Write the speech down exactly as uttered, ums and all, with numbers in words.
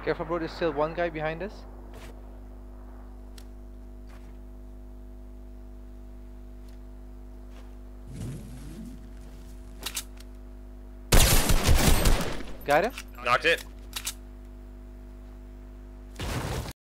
Careful, bro. There's still one guy behind us. Got him? Knocked it.